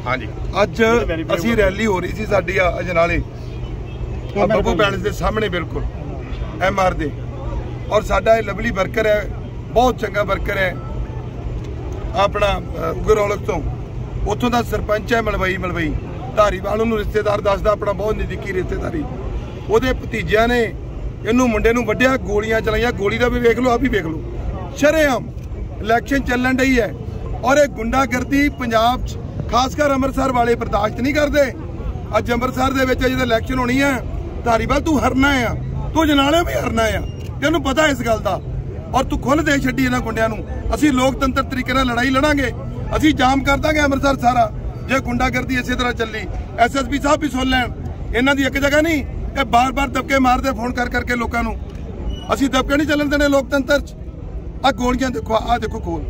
हाँ जी अज असी रैली हो रही सी साडी अजनाले बब्बू पैलेस के सामने बिल्कुल MR दे और साडा लवली वर्कर है बहुत चंगा वर्कर है अपना उगरौलक तो उत्थों का सरपंच है मलवई धारीवाल उन्होंने रिश्तेदार दसदा अपना बहुत नज़दीकी रिश्तेदारी वो भतीजिया ने इनू मुंडे नू वड्डिया गोलियां चलाइया गोली का भी वेख लो भी वेख लो शरेआम इलैक्शन चलन रही है और ये गुंडागर्दी पंजाब खासकर अमृतसर वाले बर्दाश्त नहीं करते। अज अमृतसर के जो इलैक्शन होनी है धारीवाल तू हरना है तू जनाले भी हरना है तेन पता इस गल का और तू खुल दे छड्डी इन्हां गुंडियां नूं असीं लोकतंत्र तरीके नाल लड़ाई लड़ांगे असीं जाम कर देंगे अमृतसर सारा जे गुंडागर्दी इस तरह चली। SSP साहब भी सुन लैन इन्हां दी एक जगह नहीं ये बार बार दबके मारते फोन कर करके लोगों नूं असीं दबके नहीं चलन देने लोकतंत्र च। आ गोलियां देखो आ देखो कोल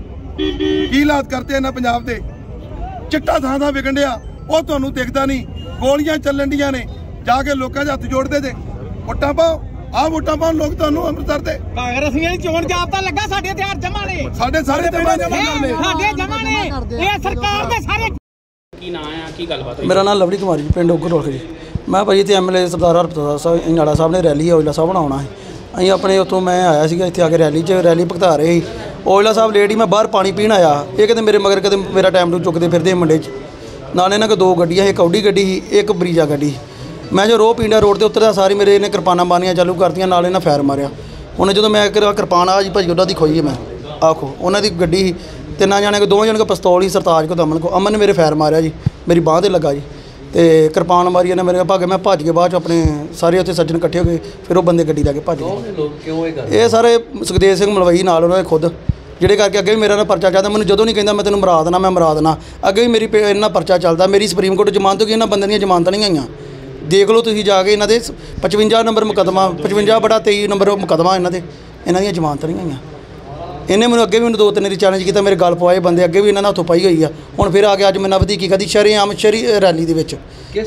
की हालात करते इन्हां पंजाब दे चिट्टा थां थां विकण डिया वो तुहानूं दिखदा नहीं गोलियां चलन डियां ने जाके लोकां दे हत्थ जोड़दे ते वोटां पाओ आ वोटां पाउण लोग तुहानूं अमृतसर दे कांग्रेसियां दी चोण जाबता लगा साडे हथियार जमा ने साडे सारे जमा ने साडे जमा ने ये सरकार दे सारे की नाम है की गलबात है। मेरा नाम लवली कुमारी जी पिंड उगरौलख जी मैं भाई इतने MLA सरदार हरप्रताप साहब इंजाड़ा साहब ने रैली औजला साहब आना है अं अपने उतों मैं आया सीगा इत्थे आके रैली भगता रहे औजला साहब लेट ही मैं बाहर पानी पीण आया ये कहते मेरे मगर कदे मेरा टाइम टू चुकते फिरते मुंडे नाले इन्हां कोल 2 गड्डियां एक ऑडी गड्डी एक ब्रीजा गड्डी मैं जो रोह पिंडा रोड पर उतरदा सारी मेरे इन्हें किरपाना मारनियां चालू करतियां नाल इन्हां फैर मारिया उन्हें जो मैं किरपान आ जी भाजी उन्हों की खोई मैं आखो उन्होंने गड्डी 3 जने को 2 जने को पिस्तौल ही सरताज को अमन ने मेरे फैर मारिया जी मेरी बांह ते लगा जी तो किरपान मारी ने मेरे भागे मैं भज के बाद अपने सारे उत्थे सज्जन इकट्ठे हो गए फिर वो बंदे गड्डी लैके भज गए। ये सारे सुखदेव सिंह मलवई नाल उन्होंने खुद जिहड़े करके अगे भी मेरा ना परचा चलता मैंने जो नहीं कहता मैं तेन मरा देना मैं मरा देना अगे भी मेरी इन्ना परचा चलता मेरी सुप्रीम कोर्ट जमानत होगी इन्होंने बंदे दी जमानत नहीं आईयां देख लो तुसीं जाके इन्हों 55 नंबर मुकदमा 55/23 नंबर मुकदमा इन्हों दी जमानत नहीं आईयां। इन्हें मैंने अगे भी मैंने 2-3 बारी चैलेंज किया मेरे गल पवाए बंदे अगे भी इन्होंने हथों पाई हुई है हुण फिर आ गया अज मैंने वधीकी कदी शरेआम रैली दे विच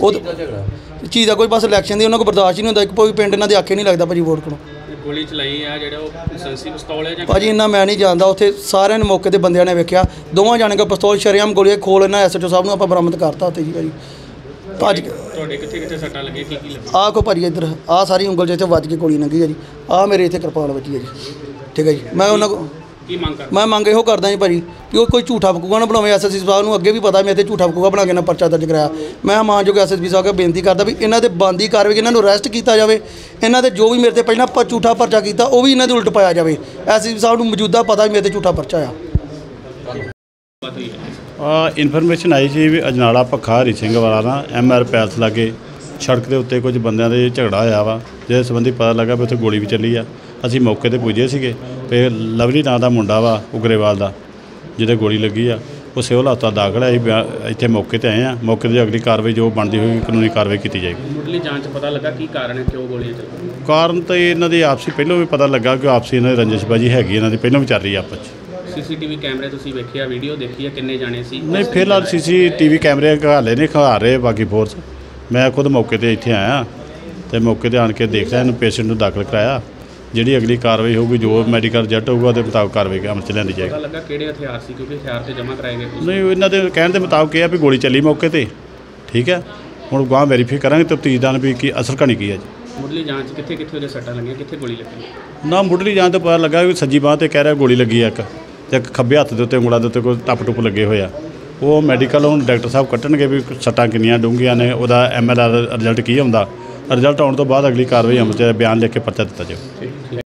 चीज़ का कोई बस इलैक्शन की उन्होंने बर्दाश्त नहीं होंदा कोई पिंड इन्हों के आखे नहीं लगता भाजी वोट को गोली चलाई है जेड़ा लाइसेंसी पिस्तौल है भाजी इन्ना मैं नहीं जानता उत्थे सारे मौके ते बंदियां ने वेख्या 2 जने को पिस्तौल शरेआम गोली खोल इन्हां SHO साहब नूं आपां बरामद करता उत्थे जी भाजी भज ਤੁਹਾਡੇ ਕਿੱਥੇ ਸੱਟਾਂ ਲੱਗੇ ਕੀ आ को भाजी इधर आ सारी उंगल जिथे वज के गोली लंघी है जी आ मेरे इतने किरपान वजी है जी ठीक है जी मैं उन्होंने की मांग कर मैं मंग यो करदा जी भाजी कि वो कोई झूठा फकूआ ना बनावे SSP साहब नूं अगे भी पता मेरे झूठा फकूआ बना के ना परचा दर्ज कराया मैं मानयोग SSP साहब को बेनती करदा भी इन्हां दे बनदी कार्रवाई इन्हां नूं अरैसट कीता जावे इन्हां दे जो भी मेरे ते पहलां झूठा परचा कीता वो भी इन्हां दे उल्ट पाया जावे SSP साहब नूं मौजूदा पता मेरे ते झूठा परचा आ। इनफॉर्मेशन आई सी भी अजनाला भखा हरी सिंह वाला ना MR पैलेस लागे सड़क के उत्ते कुछ बंदियां दे झगड़ा होया वा जिस संबंधी पता लगा भी उत्थे गोली भी चली आ असीं मौके ते पुजे सीगे ते लवली नां दा मुंडा वा उगरेवाल दा जिहदे गोली लगी आ वो सिविल हस्पताल दाखल है इत्थे मौके ते आए हैं मौके ते अगली कार्रवाई जो बनती हुई कानूनी कार्रवाई की जाएगी। मुढ़ली जांच पता लगा की कारण है क्यों गोलियां चली कारण तो इन्हां दी आपसी पहलों भी पता लगा कि आपसी इन्हां दी रंजिशबाजी हैगी इन्हां दी पहलों भी चल रही है आपस CCTV कैमरे तुसीं वेखिया वीडियो देखी है किन्ने जाने सी नहीं फिलहाल CCTV कैमरे हाले नहीं खा रहे बाकी फोर्स मैं खुद मौके ते इत्थे आया तो मौके ते आन के देख रहा इन्हूं पेशेंट नूं दाखिल कराया जी अगली कार्रवाई होगी जो मैडिकल रिजल्ट होगा उसके मुताबिक कार्रवाई अमल च लिया जाएगी। लगा किहड़े हथियार सी क्योंकि हथियार तो जमा कराए गए नहीं इन्हों के कहने के मुताबिक यह भी गोली चली मौके पर ठीक है हुण गांह वेरीफाई करांगे तफ्तीशदार भी कि असर कहानी की है जी। मुढ़ली जांच कित्थे कित्थे सट्टां लगियां कित्थे गोली लगी ना मुढ़ली जांच तो पता लगा कि सज्जी बांह ते कह रहा गोली लगी है एक खब्बे हत्थ के उत्ते उंगलों के उत्ते कोई टप टुप लगे हुए वो मैडिकल हुण डॉक्टर साहब कट्टणगे भी सट्टां किन्नियां डूंघियां ने उहदा MLR रिजल्ट की आउंदा रिजल्ट आउण तो बाद अगली कार्रवाई अमल च बयान लिख के परचा दिता जाए।